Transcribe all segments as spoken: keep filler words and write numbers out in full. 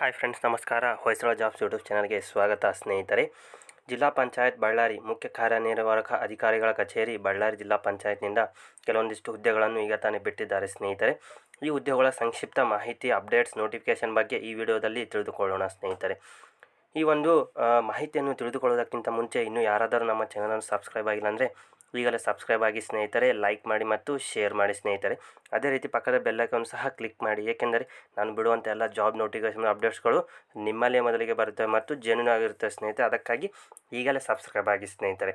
Hi friends, ನಮಸ್ಕಾರ. Hoysala jobs YouTube ಚಾನಲ್ಗೆ ಸ್ವಾಗತ ಸ್ನೇಹಿತರೆ. ಜಿಲ್ಲಾ ಪಂಚಾಯತ್ ಬಳ್ಳಾರಿ ಮುಖ್ಯ ಕಾರ್ಯನಿರ್ವಾಹಕ ಅಧಿಕಾರಿಗಳ ಕಚೇರಿ ಬಳ್ಳಾರಿ ಜಿಲ್ಲಾ ಪಂಚಾಯತ್ನಿಂದ ಕೆಲವೊಂದಿಷ್ಟು ಹುದ್ದೆಗಳನ್ನು ಈಗ ತಾನೇ ಬಿಟ್ಟಿದ್ದಾರೆ ಸ್ನೇಹಿತರೆ. ಈ ಹುದ್ದೆಗಳ ಸಂಕ್ಷಿಪ್ತ ಮಾಹಿತಿ, ಅಪ್ಡೇಟ್ಸ್, ನೋಟಿಫಿಕೇಷನ್ ಬಗ್ಗೆ ಈ ವಿಡಿಯೋದಲ್ಲಿ ತಿಳಿದುಕೊಳ್ಳೋಣ ಸ್ನೇಹಿತರೆ. ಈ ಒಂದು ಮಾಹಿತಿಯನ್ನು ತಿಳಿದುಕೊಳ್ಳೋದಕ್ಕಿಂತ ಮುಂಚೆ ಇನ್ನೂ ಯಾರಾದರೂ ನಮ್ಮ ಚಾನಲನ್ನು ಸಬ್ಸ್ಕ್ರೈಬ್ ಆಗಿಲ್ಲ ಅಂದರೆ ಈಗಲೇ ಸಬ್ಸ್ಕ್ರೈಬ್ ಆಗಿ ಸ್ನೇಹಿತರೆ, ಲೈಕ್ ಮಾಡಿ ಮತ್ತು ಶೇರ್ ಮಾಡಿ ಸ್ನೇಹಿತರೆ. ಅದೇ ರೀತಿ ಪಕ್ಕದ ಬೆಲ್ಲೈಕನ್ ಸಹ ಕ್ಲಿಕ್ ಮಾಡಿ, ಏಕೆಂದರೆ ನಾನು ಬಿಡುವಂಥ ಎಲ್ಲ ಜಾಬ್ ನೋಟಿಫಿಕೇಷನ್ ಅಪ್ಡೇಟ್ಸ್ಗಳು ನಿಮ್ಮಲ್ಲೇ ಮೊದಲಿಗೆ ಬರುತ್ತೆ ಮತ್ತು ಜೆನ್ಯೂನ್ ಆಗಿರುತ್ತೆ ಸ್ನೇಹಿತರೆ. ಅದಕ್ಕಾಗಿ ಈಗಲೇ ಸಬ್ಸ್ಕ್ರೈಬ್ ಆಗಿ ಸ್ನೇಹಿತರೆ.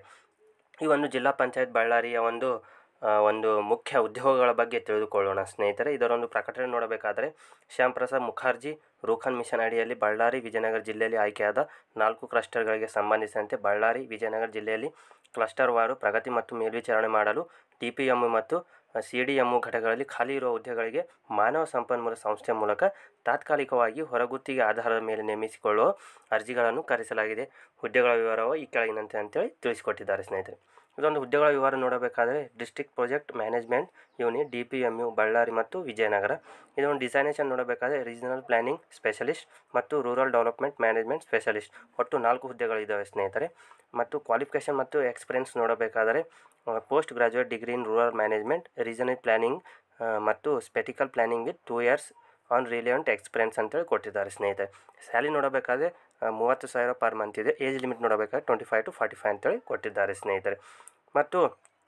ಈ ಒಂದು ಜಿಲ್ಲಾ ಪಂಚಾಯತ್ ಬಳ್ಳಾರಿಯ ಒಂದು ಒಂದು ಮುಖ್ಯ ಉದ್ಯೋಗಗಳ ಬಗ್ಗೆ ತಿಳಿದುಕೊಳ್ಳೋಣ ಸ್ನೇಹಿತರೆ. ಇದರೊಂದು ಪ್ರಕಟಣೆ ನೋಡಬೇಕಾದರೆ, ಶ್ಯಾಮ್ ಪ್ರಸಾದ್ ಮುಖರ್ಜಿ ರೂಖನ್ ಮಿಷನ್ ಅಡಿಯಲ್ಲಿ ಬಳ್ಳಾರಿ ವಿಜಯನಗರ ಜಿಲ್ಲೆಯಲ್ಲಿ ಆಯ್ಕೆಯಾದ ನಾಲ್ಕು ಕ್ಲಸ್ಟರ್ಗಳಿಗೆ ಸಂಬಂಧಿಸಿದಂತೆ ಬಳ್ಳಾರಿ ವಿಜಯನಗರ ಜಿಲ್ಲೆಯಲ್ಲಿ ಕ್ಲಸ್ಟರ್ ವಾರು ಪ್ರಗತಿ ಮತ್ತು ಮೇಲ್ವಿಚಾರಣೆ ಮಾಡಲು ಟಿ ಪಿ ಎಮ್ ಮತ್ತು ಸಿ ಡಿ ಎಮ್ ಘಟಕಗಳಲ್ಲಿ ಖಾಲಿ ಇರುವ ಹುದ್ದೆಗಳಿಗೆ ಮಾನವ ಸಂಪನ್ಮೂಲ ಸಂಸ್ಥೆಯ ಮೂಲಕ ತಾತ್ಕಾಲಿಕವಾಗಿ ಹೊರಗುತ್ತಿಗೆ ಆಧಾರದ ಮೇಲೆ ನೇಮಿಸಿಕೊಳ್ಳುವ ಅರ್ಜಿಗಳನ್ನು ಕರೆಸಲಾಗಿದೆ. ಹುದ್ದೆಗಳ ವಿವರವು ಈ ಕೆಳಗಿನಂತೆ ಅಂತೇಳಿ ತಿಳಿಸಿಕೊಟ್ಟಿದ್ದಾರೆ ಸ್ನೇಹಿತರೆ. ಇದೊಂದು ಹುದ್ದೆಗಳ ವಿವರ ನೋಡಬೇಕಾದರೆ, district project management unit D P M U Ballari ಮತ್ತು ವಿಜಯನಗರ. ಇದೊಂದು ಡಿಸೈನೇಷನ್ ನೋಡಬೇಕಾದರೆ, ರೀಜನಲ್ ಪ್ಲಾನಿಂಗ್ ಸ್ಪೆಷಲಿಸ್ಟ್ ಮತ್ತು ರೂರಲ್ ಡೆವಲಪ್ಮೆಂಟ್ ಮ್ಯಾನೇಜ್ಮೆಂಟ್ ಸ್ಪೆಷಲಿಸ್ಟ್. ಒಟ್ಟು ನಾಲ್ಕು ಹುದ್ದೆಗಳಿದ್ದಾವೆ ಸ್ನೇಹಿತರೆ. ಮತ್ತು ಕ್ವಾಲಿಫಿಕೇಷನ್ ಮತ್ತು ಎಕ್ಸ್ಪೀರಿಯನ್ಸ್ ನೋಡಬೇಕಾದರೆ, post graduate degree in rural management, regional planning ಮತ್ತು spatial planning with two years on relevant experience ಅಂತೇಳಿ ಕೊಟ್ಟಿದ್ದಾರೆ ಸ್ನೇಹಿತರೆ. ಸ್ಯಾಲರಿ ನೋಡಬೇಕಾದ್ರೆ ಮೂವತ್ತು ಸಾವಿರ ಪರ್ ಮಂತ್ ಇದೆ. ಏಜ್ ಲಿಮಿಟ್ ನೋಡಬೇಕಾದ್ರೆ twenty five to forty five ಅಂತೇಳಿ ಕೊಟ್ಟಿದ್ದಾರೆ ಸ್ನೇಹಿತರೆ. ಮತ್ತು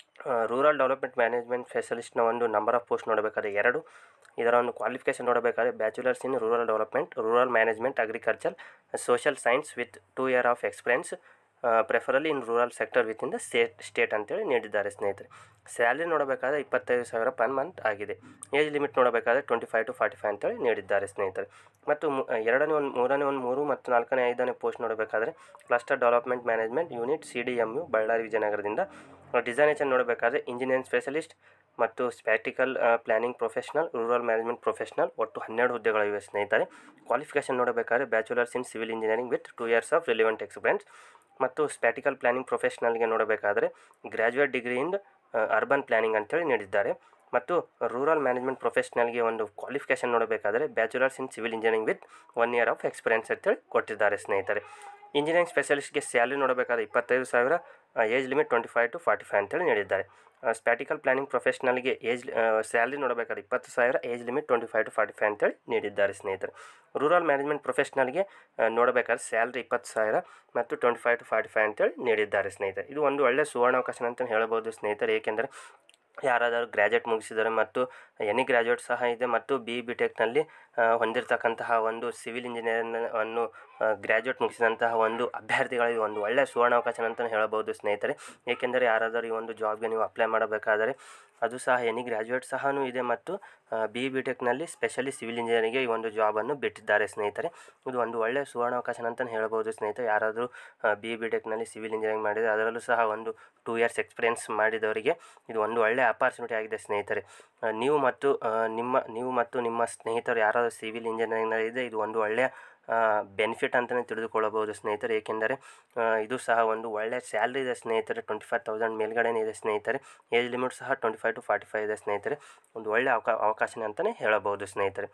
ರೂರಲ್ ಡೆವಲಪ್ಮೆಂಟ್ ಮ್ಯಾನೇಜ್ಮೆಂಟ್ ಸ್ಪೆಷಲಿಸ್ಟ್ನ ಒಂದು ನಂಬರ್ ಆಫ್ ಪೋಸ್ಟ್ ನೋಡಬೇಕಾದ್ರೆ ಎರಡು. ಇದರ ಒಂದು ಕ್ವಾಲಿಫಿಕೇಷನ್ ನೋಡಬೇಕಾದ್ರೆ, bachelors in rural development, rural management, agriculture, social science with two year of experience, preferably in rural sector with in the state state ಅಂತೇಳಿ ನೀಡಿದ್ದಾರೆ ಸ್ನೇಹಿತರೆ. ಸ್ಯಾಲ್ರಿ ನೋಡಬೇಕಾದ್ರೆ ಇಪ್ಪತ್ತೈದು ಸಾವಿರ ಪರ್ ಮಂತ್ ಆಗಿದೆ. ಏಜ್ ಲಿಮಿಟ್ ನೋಡಬೇಕಾದ್ರೆ twenty five to forty five ಅಂತೇಳಿ ನೀಡಿದ್ದಾರೆ ಸ್ನೇಹಿತರೆ. ಮತ್ತು ಎರಡನೇ ಒಂದು ಮೂರನೇ ಒಂದು ಮೂರು ಮತ್ತು ನಾಲ್ಕನೇ ಐದನೇ ಪೋಸ್ಟ್ ನೋಡಬೇಕಾದ್ರೆ, cluster development management unit C D M U Ballari ವಿಜಯನಗರದಿಂದ. ಡಿಸೈನೇಷನ್ ನೋಡಬೇಕಾದ್ರೆ, ಇಂಜಿನಿಯರಿಂಗ್ ಸ್ಪೆಷಲಿಸ್ಟ್ ಮತ್ತು spatial planning professional, rural management professional. ಒಟ್ಟು ಹನ್ನೆರಡು ಹುದ್ದೆಗಳಿವೆ ಸ್ನೇಹಿತರೆ. ಕ್ವಾಲಿಫಿಕೇಷನ್ ನೋಡಬೇಕಾದ್ರೆ, bachelors in civil engineering with two years of relevant experience. ಮತ್ತು ಸ್ಪ್ಯಾಟಿಕಲ್ ಪ್ಲಾನಿಂಗ್ ಪ್ರೊಫೆಷನಲ್ಗೆ ನೋಡಬೇಕಾದರೆ, graduate degree in urban planning ಅಂತೇಳಿ ನೀಡಿದ್ದಾರೆ. ಮತ್ತು ರೂರಲ್ ಮ್ಯಾನೇಜ್ಮೆಂಟ್ ಪ್ರೊಫೆಷನಲ್ಗೆ ಒಂದು ಕ್ವಾಲಿಫಿಕೇಷನ್ ನೋಡಬೇಕಾದರೆ, bachelors in civil engineering with one year of experience ಅಂತೇಳಿ ಕೊಟ್ಟಿದ್ದಾರೆ ಸ್ನೇಹಿತರೆ. ಇಂಜಿನಿಯರಿಂಗ್ ಸ್ಪೆಷಲಿಸ್ಟ್ಗೆ ಸ್ಯಾಲರಿ ನೋಡಬೇಕಾದ್ರೆ ಇಪ್ಪತ್ತೈದು ಸಾವಿರ, age limit twenty five to forty five ಅಂತೇಳಿ ನೀಡಿದ್ದಾರೆ. ಸ್ಪ್ಯಾಟಿಕಲ್ ಪ್ಲಾನಿಂಗ್ ಪ್ರೊಫೆಷನಲ್ಗೆ ಏಜ್ ಸ್ಯಾಲರಿ ನೋಡಬೇಕಾದ್ರೆ ಇಪ್ಪತ್ತು ಸಾವಿರ, age limit twenty five to forty five ಅಂತೇಳಿ ನೀಡಿದ್ದಾರೆ ಸ್ನೇಹಿತರೆ. ರೂರಲ್ ಮ್ಯಾನೇಜ್ಮೆಂಟ್ ಪ್ರೊಫೆಷನಲ್ಗೆ ನೋಡಬೇಕಾದ್ರೆ ಸ್ಯಾಲ್ರಿ ಇಪ್ಪತ್ತು ಸಾವಿರ ಮತ್ತು twenty five to forty five ಅಂತೇಳಿ ನೀಡಿದ್ದಾರೆ ಸ್ನೇಹಿತರೆ. ಇದು ಒಂದು ಒಳ್ಳೆಯ ಸುವರ್ಣಾವಕಾಶ ಅಂತ ಹೇಳ್ಬೋದು ಸ್ನೇಹಿತರೆ. ಏಕೆಂದರೆ ಯಾರಾದರೂ ಗ್ರ್ಯಾಜುಯೇಟ್ ಮುಗಿಸಿದರೆ ಮತ್ತು ಎನಿ ಗ್ರ್ಯಾಜುಯೇಟ್ ಸಹ ಇದೆ ಮತ್ತು ಬಿ ಬಿ ಟೆಕ್ನಲ್ಲಿ ಹೊಂದಿರತಕ್ಕಂತಹ ಒಂದು ಸಿವಿಲ್ ಇಂಜಿನಿಯರಿಂಗನ್ನು ಗ್ರ್ಯಾಜುಯೇಟ್ ಮುಗಿಸಿದಂತಹ ಒಂದು ಅಭ್ಯರ್ಥಿಗಳಿಗೆ ಒಂದು ಒಳ್ಳೆಯ ಸುವರ್ಣಾವಕಾಶ ಅಂತಲೇ ಹೇಳಬಹುದು ಸ್ನೇಹಿತರೆ. ಏಕೆಂದರೆ ಯಾರಾದರೂ ಈ ಒಂದು ಜಾಬ್ಗೆ ನೀವು ಅಪ್ಲೈ ಮಾಡಬೇಕಾದರೆ ಅದು ಸಹ ಎನಿ ಗ್ರ್ಯಾಜುಯೇಟ್ ಸಹ ಇದೆ ಮತ್ತು ಬಿ ಬಿ ಟೆಕ್ನಲ್ಲಿ ಸ್ಪೆಷಲಿ ಸಿವಿಲ್ ಇಂಜಿನಿಯರಿಂಗ್ಗೆ ಈ ಒಂದು ಜಾಬನ್ನು ಬಿಟ್ಟಿದ್ದಾರೆ ಸ್ನೇಹಿತರೆ. ಇದು ಒಂದು ಒಳ್ಳೆಯ ಸುವರ್ಣಾವಕಾಶ ಅಂತಲೇ ಹೇಳ್ಬೋದು ಸ್ನೇಹಿತರೆ. ಯಾರಾದರೂ ಬಿ ಬಿ ಟೆಕ್ನಲ್ಲಿ ಸಿವಿಲ್ ಇಂಜಿನಿಯರಿಂಗ್ ಮಾಡಿದರೆ ಅದರಲ್ಲೂ ಸಹ ಒಂದು ಟೂ ಇಯರ್ಸ್ ಎಕ್ಸ್ಪೀರಿಯನ್ಸ್ ಮಾಡಿದವರಿಗೆ ಇದು ಒಂದು ಒಳ್ಳೆಯ ಅಪಾರ್ಚುನಿಟಿ ಆಗಿದೆ ಸ್ನೇಹಿತರೆ. ನೀವು ಮತ್ತು ನಿಮ್ಮ ನೀವು ಮತ್ತು ನಿಮ್ಮ ಸ್ನೇಹಿತರು ಯಾರಾದರೂ ಸಿವಿಲ್ ಇಂಜಿನಿಯರಿಂಗ್ನಲ್ಲಿ ಇದೆ, ಇದು ಒಂದು ಒಳ್ಳೆಯ ಬೆನಿಫಿಟ್ ಅಂತಲೇ ತಿಳಿದುಕೊಳ್ಳಬಹುದು ಸ್ನೇಹಿತರೆ. ಏಕೆಂದರೆ ಇದು ಸಹ ಒಂದು ಒಳ್ಳೆಯ ಸ್ಯಾಲ್ರಿ ಇದೆ ಸ್ನೇಹಿತರೆ. ಟ್ವೆಂಟಿ ಫೈವ್ ತೌಸಂಡ್ ಮೇಲ್ಗಡೆನೇ ಇದೆ ಸ್ನೇಹಿತರೆ. ಏಜ್ ಲಿಮಿಟ್ ಸಹ twenty five to forty five ಇದೆ ಸ್ನೇಹಿತರೆ. ಒಂದು ಒಳ್ಳೆಯ ಅವಕಾ ಅವಕಾಶನೇ ಅಂತಲೇ ಹೇಳಬಹುದು ಸ್ನೇಹಿತರೆ.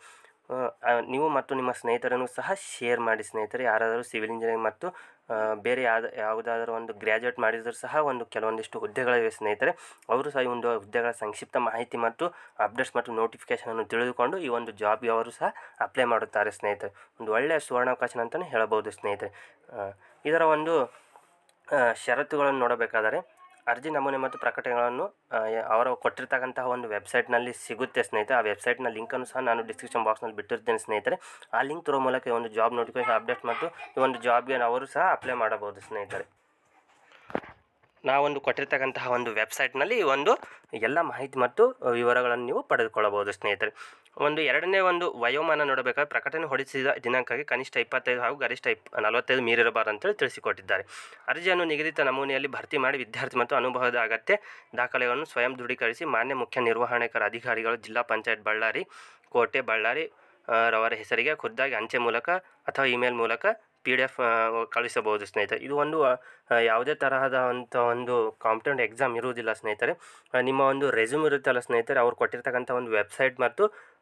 ನೀವು ಮತ್ತು ನಿಮ್ಮ ಸ್ನೇಹಿತರನ್ನು ಸಹ ಶೇರ್ ಮಾಡಿ ಸ್ನೇಹಿತರೆ. ಯಾರಾದರೂ ಸಿವಿಲ್ ಇಂಜಿನಿಯರಿಂಗ್ ಮತ್ತು ಬೇರೆ ಯಾವ್ದು ಯಾವುದಾದ್ರೂ ಒಂದು ಗ್ರ್ಯಾಜುಯೇಟ್ ಮಾಡಿದರೂ ಸಹ ಒಂದು ಕೆಲವೊಂದಿಷ್ಟು ಹುದ್ದೆಗಳಿವೆ ಸ್ನೇಹಿತರೆ. ಅವರು ಸಹ ಈ ಒಂದು ಹುದ್ದೆಗಳ ಸಂಕ್ಷಿಪ್ತ ಮಾಹಿತಿ ಮತ್ತು ಅಪ್ಡೇಟ್ಸ್ ಮತ್ತು ನೋಟಿಫಿಕೇಷನನ್ನು ತಿಳಿದುಕೊಂಡು ಈ ಒಂದು ಜಾಬ್ಗೆ ಅವರು ಸಹ ಅಪ್ಲೈ ಮಾಡುತ್ತಾರೆ ಸ್ನೇಹಿತರೆ. ಒಂದು ಒಳ್ಳೆಯ ಸುವರ್ಣಾವಕಾಶ ಅಂತಲೇ ಹೇಳಬಹುದು ಸ್ನೇಹಿತರೆ. ಇದರ ಒಂದು ಷರತ್ತುಗಳನ್ನು ನೋಡಬೇಕಾದರೆ, ಅರ್ಜಿ ನಮೂನೆ ಮತ್ತು ಪ್ರಕಟಣೆಗಳನ್ನು ಅವರು ಕೊಟ್ಟಿರ್ತಕ್ಕಂತಹ ಒಂದು ವೆಬ್ಸೈಟ್ನಲ್ಲಿ ಸಿಗುತ್ತೆ ಸ್ನೇಹಿತರೆ. ಆ ವೆಬ್ಸೈಟ್ನ ಲಿಂಕನ್ನು ಸಹ ನಾನು ಡಿಸ್ಕ್ರಿಪ್ಷನ್ ಬಾಕ್ಸ್ನಲ್ಲಿ ಬಿಟ್ಟಿರ್ತೇನೆ ಸ್ನೇಹಿತರೆ. ಆ ಲಿಂಕ್ ತರೋ ಮೂಲಕ ಈ ಒಂದು ಜಾಬ್ ನೋಟಿಫಿಕೇಷನ್ ಅಪ್ಡೇಟ್ ಮತ್ತು ಈ ಒಂದು ಜಾಬ್ಗೆ ಅವರು ಸಹ ಅಪ್ಲೈ ಮಾಡಬಹುದು ಸ್ನೇಹಿತರೆ. ನಾವೊಂದು ಕೊಟ್ಟಿರ್ತಕ್ಕಂತಹ ಒಂದು ವೆಬ್ಸೈಟ್ನಲ್ಲಿ ಒಂದು ಎಲ್ಲ ಮಾಹಿತಿ ಮತ್ತು ವಿವರಗಳನ್ನು ನೀವು ಪಡೆದುಕೊಳ್ಳಬಹುದು ಸ್ನೇಹಿತರೆ. ಒಂದು ಎರಡನೇ ಒಂದು ವಯೋಮಾನ ನೋಡಬೇಕಾದ್ರೆ, ಪ್ರಕಟಣೆ ಹೊರಡಿಸಿದ ದಿನಾಂಕಕ್ಕೆ ಕನಿಷ್ಠ ಇಪ್ಪತ್ತೈದು ಹಾಗೂ ಗರಿಷ್ಠ ಇಪ್ ನಲವತ್ತೈದು ಮೀರಿರಬಾರದು ಅಂತೇಳಿ ತಿಳಿಸಿಕೊಟ್ಟಿದ್ದಾರೆ. ಅರ್ಜಿಯನ್ನು ನಿಗದಿತ ನಮೂನೆಯಲ್ಲಿ ಭರ್ತಿ ಮಾಡಿ ವಿದ್ಯಾರ್ಥಿ ಮತ್ತು ಅನುಭವದ ಅಗತ್ಯ ದಾಖಲೆಗಳನ್ನು ಸ್ವಯಂ ದೃಢೀಕರಿಸಿ ಮಾನ್ಯ ಮುಖ್ಯ ನಿರ್ವಹಣಾಧಿಕಾರಿ ಅಧಿಕಾರಿಗಳು ಜಿಲ್ಲಾ ಪಂಚಾಯತ್ ಬಳ್ಳಾರಿ ಕೋಟೆ ಬಳ್ಳಾರಿ ರವರ ಹೆಸರಿಗೆ ಖುದ್ದಾಗಿ ಅಂಚೆ ಮೂಲಕ ಅಥವಾ ಇಮೇಲ್ ಮೂಲಕ ಪಿ ಡಿ ಎಫ್ ಕಳಿಸಬಹುದು ಸ್ನೇಹಿತರೆ. ಇದು ಒಂದು ಯಾವುದೇ ತರಹದಂಥ ಒಂದು ಕಾಂಪಿಟೇಟಿವ್ ಎಕ್ಸಾಮ್ ಇರುವುದಿಲ್ಲ ಸ್ನೇಹಿತರೆ. ನಿಮ್ಮ ಒಂದು ರೆಸ್ಯೂಮ್ ಇರುತ್ತಲ್ಲ ಸ್ನೇಹಿತರೆ, ಅವ್ರು ಕೊಟ್ಟಿರ್ತಕ್ಕಂಥ ಒಂದು ವೆಬ್ಸೈಟ್ ಮತ್ತು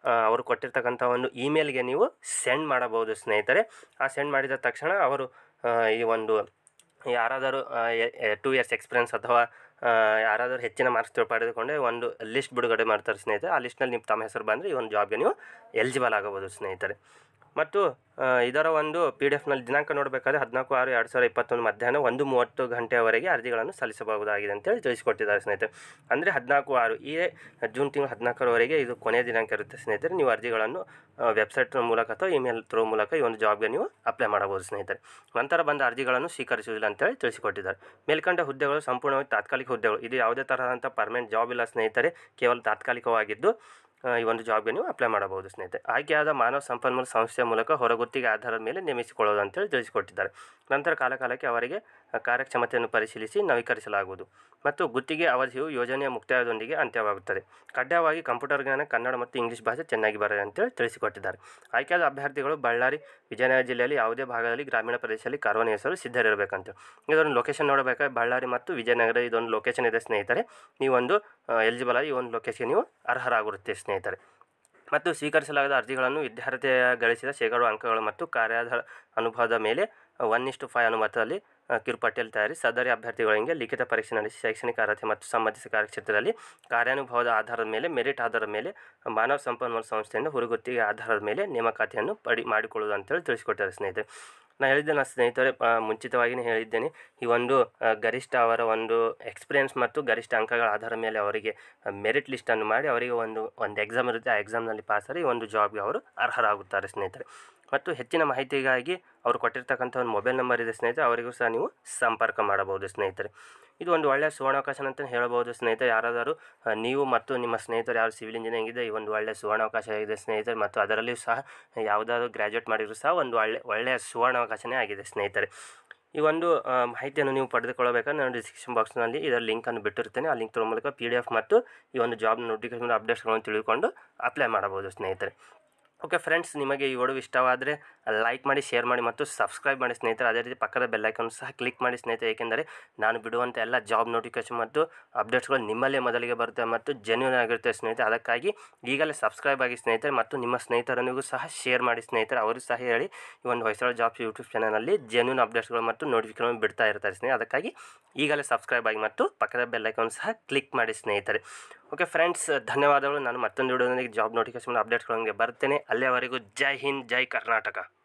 ಅವರು ಕೊಟ್ಟಿರ್ತಕ್ಕಂಥ ಒಂದು ಇಮೇಲ್ಗೆ ನೀವು ಸೆಂಡ್ ಮಾಡಬಹುದು ಸ್ನೇಹಿತರೆ. ಆ ಸೆಂಡ್ ಮಾಡಿದ ತಕ್ಷಣ ಅವರು ಈ ಒಂದು ಯಾರಾದರೂ ಟೂ ಇಯರ್ಸ್ ಎಕ್ಸ್ಪೀರಿಯನ್ಸ್ ಅಥವಾ ಯಾರಾದರೂ ಹೆಚ್ಚಿನ ಮಾರ್ಕ್ಸ್ ಪಡೆದುಕೊಂಡೆ ಒಂದು ಲಿಸ್ಟ್ ಬಿಡುಗಡೆ ಮಾಡ್ತಾರೆ ಸ್ನೇಹಿತರೆ. ಆ ಲಿಸ್ಟ್ನಲ್ಲಿ ನಿಮ್ಮ ತಮ್ಮ ಹೆಸರು ಬಂದರೆ ಈ ಒಂದು ಜಾಬ್ಗೆ ನೀವು ಎಲಿಜಿಬಲ್ ಆಗಬಹುದು ಸ್ನೇಹಿತರೆ. ಮತ್ತು ಇದರ ಒಂದು ಪಿ ಡಿ ಎಫ್ನಲ್ಲಿ ದಿನಾಂಕ ನೋಡಬೇಕಾದ್ರೆ ಹದಿನಾಲ್ಕು ಆರು ಎರಡು ಸಾವಿರದ ಇಪ್ಪತ್ತೊಂದು ಮಧ್ಯಾಹ್ನ ಒಂದು ಮೂವತ್ತು ಗಂಟೆಯವರೆಗೆ ಅರ್ಜಿಗಳನ್ನು ಸಲ್ಲಿಸಬಹುದಾಗಿದೆ ಅಂತೇಳಿ ತಿಳಿಸಿಕೊಟ್ಟಿದ್ದಾರೆ ಸ್ನೇಹಿತರೆ. ಅಂದರೆ ಹದಿನಾಲ್ಕು ಆರು ಈ ಜೂನ್ ತಿಂಗಳು ಹದಿನಾಲ್ಕರವರೆಗೆ ಇದು ಕೊನೆಯ ದಿನಾಂಕ ಇರುತ್ತೆ ಸ್ನೇಹಿತರೆ. ನೀವು ಅರ್ಜಿಗಳನ್ನು ವೆಬ್ಸೈಟ್ ಮೂಲಕ ಅಥವಾ ಇಮೇಲ್ ಥ್ರೂ ಮೂಲಕ ಈ ಒಂದು ಜಾಬ್ಗೆ ನೀವು ಅಪ್ಲೈ ಮಾಡಬಹುದು ಸ್ನೇಹಿತರೆ. ನಂತರ ಬಂದ ಅರ್ಜಿಗಳನ್ನು ಸ್ವೀಕರಿಸುವುದಿಲ್ಲ ಅಂತೇಳಿ ತಿಳಿಸಿಕೊಟ್ಟಿದ್ದಾರೆ. ಮೇಲ್ಕಂಡ ಹುದ್ದೆಗಳು ಸಂಪೂರ್ಣವಾಗಿ ತಾತ್ಕಾಲಿಕ ಹುದ್ದೆಗಳು. ಇದು ಯಾವುದೇ ತರಹದಂಥ ಪರ್ಮನೆಂಟ್ ಜಾಬ್ ಇಲ್ಲ ಸ್ನೇಹಿತರೆ, ಕೇವಲ ತಾತ್ಕಾಲಿಕವಾಗಿದ್ದು ಈ ಒಂದು ಜಾಬ್ಗೆ ನೀವು ಅಪ್ಲೈ ಮಾಡಬಹುದು ಸ್ನೇಹಿತರೆ. ಆಯ್ಕೆಯಾದ ಮಾನವ ಸಂಪನ್ಮೂಲ ಸಂಸ್ಥೆಯ ಮೂಲಕ ಹೊರಗುತ್ತಿಗೆ ಆಧಾರದ ಮೇಲೆ ನೇಮಿಸಿಕೊಳ್ಳೋದು ಅಂತೇಳಿ ತಿಳಿಸಿಕೊಟ್ಟಿದ್ದಾರೆ. ನಂತರ ಕಾಲಕಾಲಕ್ಕೆ ಅವರಿಗೆ ಕಾರ್ಯಕ್ಷಮತೆಯನ್ನು ಪರಿಶೀಲಿಸಿ ನವೀಕರಿಸಲಾಗುವುದು ಮತ್ತು ಗುತ್ತಿಗೆ ಅವಧಿಯು ಯೋಜನೆಯ ಮುಕ್ತಾಯದೊಂದಿಗೆ ಅಂತ್ಯವಾಗುತ್ತದೆ. ಕಡ್ಡಾಯವಾಗಿ ಕಂಪ್ಯೂಟರ್ ಜ್ಞಾನ, ಕನ್ನಡ ಮತ್ತು ಇಂಗ್ಲೀಷ್ ಭಾಷೆ ಚೆನ್ನಾಗಿ ಬರದೆ ಅಂತೇಳಿ ತಿಳಿಸಿಕೊಟ್ಟಿದ್ದಾರೆ. ಆಯ್ಕೆಯಾದ ಅಭ್ಯರ್ಥಿಗಳು ಬಳ್ಳಾರಿ, ವಿಜಯನಗರ ಜಿಲ್ಲೆಯಲ್ಲಿ ಯಾವುದೇ ಭಾಗದಲ್ಲಿ ಗ್ರಾಮೀಣ ಪ್ರದೇಶದಲ್ಲಿ ಕಾರ್ಯನಿರ್ವಹಿಸಲು ಸಿದ್ಧರಿರಬೇಕಂತ. ಇದೊಂದು ಲೊಕೇಶನ್ ನೋಡಬೇಕಾದ್ರೆ ಬಳ್ಳಾರಿ ಮತ್ತು ವಿಜಯನಗರ ಇದೊಂದು ಲೊಕೇಶನ್ ಇದೆ ಸ್ನೇಹಿತರೆ. ನೀವೊಂದು ಎಲಿಜಿಬಲ್ ಆಗಿ ಈ ಒಂದು ಲೊಕೇಶನ್ ನೀವು ಅರ್ಹರಾಗಿರುತ್ತೆ ಸ್ನೇಹಿತರೆ. ಮತ್ತು ಸ್ವೀಕರಿಸಲಾದ ಅರ್ಜಿಗಳನ್ನು ವಿದ್ಯಾರ್ಥಿಯ ಗಳಿಸಿದ ಶೇಕಡಾ ಅಂಕಗಳು ಮತ್ತು ಕಾರ್ಯಾಧಾರ ಅನುಭವದ ಮೇಲೆ ಒನ್ ಇಷ್ಟು ಫೈವ್ ಅನುಮತದಲ್ಲಿ ಕಿರುಪಟ್ಟಿಯಲ್ಲಿ ತಯಾರಿಸಿ ಸದರಿ ಅಭ್ಯರ್ಥಿಗಳಿಗೆ ಲಿಖಿತ ಪರೀಕ್ಷೆ ನಡೆಸಿ ಶೈಕ್ಷಣಿಕ ಅರ್ಹತೆ ಮತ್ತು ಸಂಬಂಧಿಸಿದ ಕಾರ್ಯಕ್ಷೇತ್ರದಲ್ಲಿ ಕಾರ್ಯಾನುಭವದ ಆಧಾರದ ಮೇಲೆ ಮೆರಿಟ್ ಆಧಾರದ ಮೇಲೆ ಮಾನವ ಸಂಪನ್ಮೂಲ ಸಂಸ್ಥೆಯಿಂದ ಹೊರಗುತ್ತಿಗೆ ಆಧಾರದ ಮೇಲೆ ನೇಮಕಾತಿಯನ್ನು ಪಡಿ ಮಾಡಿಕೊಳ್ಳುವುದು ಅಂತೇಳಿ ತಿಳಿಸಿಕೊಟ್ಟಿದ್ದಾರೆ ಸ್ನೇಹಿತರೆ. ನಾನು ಹೇಳಿದ್ದೆ ನಾನು ಸ್ನೇಹಿತರೆ ಮುಂಚಿತವಾಗಿಯೇ ಹೇಳಿದ್ದೇನೆ, ಈ ಒಂದು ಗರಿಷ್ಠ ಅವರ ಒಂದು ಎಕ್ಸ್ಪೀರಿಯೆನ್ಸ್ ಮತ್ತು ಗರಿಷ್ಠ ಅಂಕಗಳ ಆಧಾರದ ಮೇಲೆ ಅವರಿಗೆ ಮೆರಿಟ್ ಲಿಸ್ಟನ್ನು ಮಾಡಿ ಅವರಿಗೆ ಒಂದು ಒಂದು ಎಕ್ಸಾಮ್ ಇರುತ್ತೆ. ಆ ಎಕ್ಸಾಮ್ನಲ್ಲಿ ಪಾಸಾಗಿ ಈ ಒಂದು ಜಾಬ್ಗೆ ಅವರು ಅರ್ಹರಾಗುತ್ತಾರೆ ಸ್ನೇಹಿತರೆ. ಮತ್ತು ಹೆಚ್ಚಿನ ಮಾಹಿತಿಗಾಗಿ ಅವರು ಕೊಟ್ಟಿರ್ತಕ್ಕಂಥ ಒಂದು ಮೊಬೈಲ್ ನಂಬರ್ ಇದೆ ಸ್ನೇಹಿತರೆ, ಅವರಿಗೂ ಸಹ ನೀವು ಸಂಪರ್ಕ ಮಾಡಬಹುದು ಸ್ನೇಹಿತರೆ. ಇದು ಒಂದು ಒಳ್ಳೆಯ ಸುವರ್ಣಾವಕಾಶ ಅಂತ ಹೇಳ್ಬೋದು ಸ್ನೇಹಿತರೆ. ಯಾರಾದರೂ ನೀವು ಮತ್ತು ನಿಮ್ಮ ಸ್ನೇಹಿತರು ಯಾರು ಸಿವಿಲ್ ಇಂಜಿನಿಯರಿಂಗ್ ಇದೆ, ಈ ಒಂದು ಒಳ್ಳೆಯ ಸುವರ್ಣಾವಕಾಶ ಇದೆ ಸ್ನೇಹಿತರೆ. ಮತ್ತು ಅದರಲ್ಲಿಯೂ ಸಹ ಯಾವುದಾದ್ರೂ ಗ್ರ್ಯಾಜುಯೇಟ್ ಮಾಡಿದರೂ ಸಹ ಒಂದು ಒಳ್ಳೆ ಒಳ್ಳೆಯ ಸುವರ್ಣಾವಕಾಶನೇ ಆಗಿದೆ ಸ್ನೇಹಿತರೆ. ಈ ಒಂದು ಮಾಹಿತಿಯನ್ನು ನೀವು ಪಡೆದುಕೊಳ್ಳಬೇಕಾದ್ರೆ ನಾನು ಡಿಸ್ಕ್ರಿಪ್ಷನ್ ಬಾಕ್ಸ್ನಲ್ಲಿ ಇದರ ಲಿಂಕನ್ನು ಬಿಟ್ಟಿರ್ತೇನೆ. ಆ ಲಿಂಕ್ ಮೂಲಕ ಪಿ ಡಿ ಎಫ್ ಮತ್ತು ಈ ಒಂದು ಜಾಬ್ ನೋಟಿಫಿಕೇಶನ್ ಅಪ್ಡೇಟ್ಸ್ಗಳನ್ನು ತಿಳ್ಕೊಂಡು ಅಪ್ಲೈ ಮಾಡಬಹುದು ಸ್ನೇಹಿತರೆ. ಓಕೆ ಫ್ರೆಂಡ್ಸ್, ನಿಮಗೆ ಈ ವಿಡಿಯೋ ಇಷ್ಟವಾದರೆ ಲೈಕ್ ಮಾಡಿ, ಶೇರ್ ಮಾಡಿ ಮತ್ತು ಸಬ್ಸ್ಕ್ರೈಬ್ ಮಾಡಿ ಸ್ನೇಹಿತರೆ. ಅದೇ ರೀತಿ ಪಕ್ಕದ ಬೆಲ್ಲೈಕನ್ ಸಹ ಕ್ಲಿಕ್ ಮಾಡಿ ಸ್ನೇಹಿತರೆ. ಏಕೆಂದರೆ ನಾನು ಬಿಡುವಂಥ ಎಲ್ಲ ಜಾಬ್ ನೋಟಿಫಿಕೇಶನ್ ಮತ್ತು ಅಪ್ಡೇಟ್ಸ್ಗಳು ನಿಮ್ಮಲ್ಲೇ ಮೊದಲಿಗೆ ಬರುತ್ತೆ ಮತ್ತು ಜೆನ್ಯೂನ್ ಆಗಿರುತ್ತೆ ಸ್ನೇಹಿತರೆ. ಅದಕ್ಕಾಗಿ ಈಗಲೇ ಸಬ್ಸ್ಕ್ರೈಬ್ ಆಗಿ ಸ್ನೇಹಿತರೆ ಮತ್ತು ನಿಮ್ಮ ಸ್ನೇಹಿತರನಿಗೂ ಸಹ ಶೇರ್ ಮಾಡಿ ಸ್ನೇಹಿತರೆ. ಅವರು ಸಹ ಹೇಳಿ ಈ ಒಂದು ಹೊಯ್ಸಳ ಜಾಬ್ಸ್ ಯೂಟ್ಯೂಬ್ ಚಾನಲಲ್ಲಿ ಜೆನ್ಯೂನ್ ಅಪ್ಡೇಟ್ಸ್ಗಳು ಮತ್ತು ನೋಟಿಫಿಕೇಶನ್ ಬಿಡ್ತಾ ಇರ್ತಾರೆ ಸ್ನೇಹಿತರೆ. ಅದಕ್ಕಾಗಿ ಈಗಲೇ ಸಬ್ಸ್ಕ್ರೈಬ್ ಆಗಿ ಮತ್ತು ಪಕ್ಕದ ಬೆಲ್ಲೈಕನ್ ಸಹ ಕ್ಲಿಕ್ ಮಾಡಿ ಸ್ನೇಹಿತರೆ. ಓಕೆ ಫ್ರೆಂಡ್ಸ್, ಧನ್ಯವಾದಗಳು. ನಾನು ಮತ್ತೊಂದು ವಿಡಿಯೋದೊಂದಿಗೆ ಜಾಬ್ ನೋಟಿಫಿಕೇಶನ್ ಅಪ್ಡೇಟ್ಸ್ಗಳೊಂದಿಗೆ ಬರ್ತೇನೆ. ಅಲ್ಲಿಯವರೆಗೂ ಜೈ ಹಿಂದ್, ಜೈ ಕರ್ನಾಟಕ.